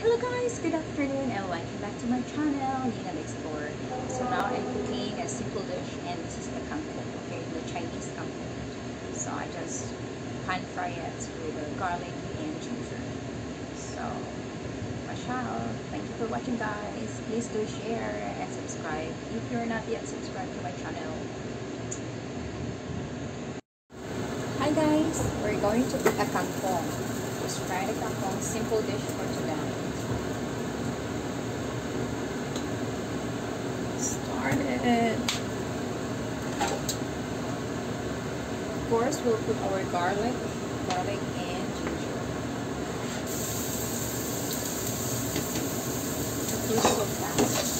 Hello guys, good afternoon and welcome back to my channel, Nina the Explorer. So now I'm cooking a simple dish and this is the kangkong, okay, the Chinese kangkong. So I just pan fry it with garlic and ginger. So, mashallah. Thank you for watching guys. Please do share and subscribe if you're not yet subscribed to my channel. Hi guys, we're going to cook a kangkong. Just fry the kangkong, simple dish for today. Started. Of course, we'll put our garlic and ginger. It goes so fast.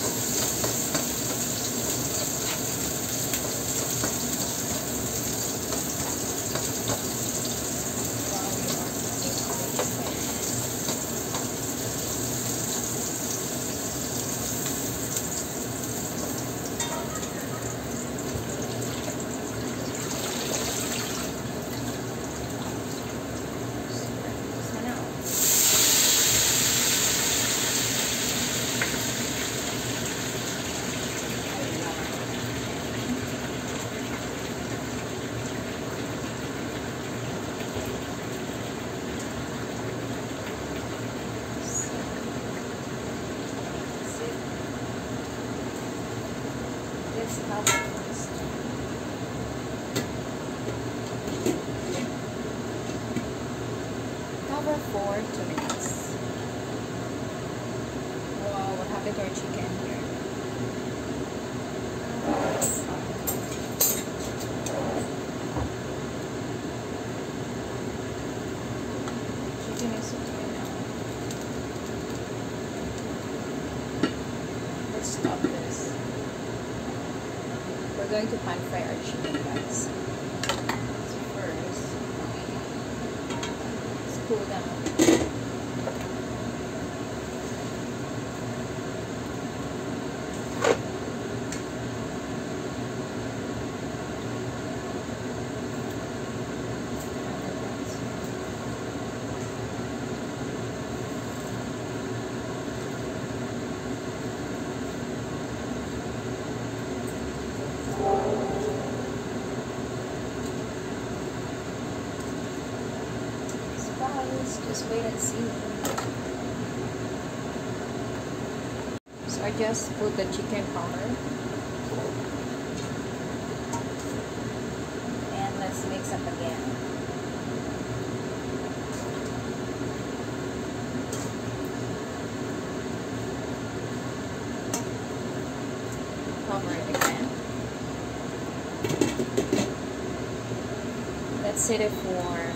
Let's cover first. Cover for 2 minutes. Wow, what happened to our chicken here? Chicken is so dry now. Let's stop this. We're going to pan fry our chicken, guys. So first, let's cool down. Just wait and see. So I just put the chicken powder and let's mix up again. Cover it again. Let's set it for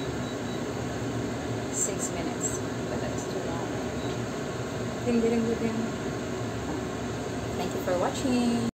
6 minutes, but that's too long. Ding, ding, ding, ding. Thank you for watching.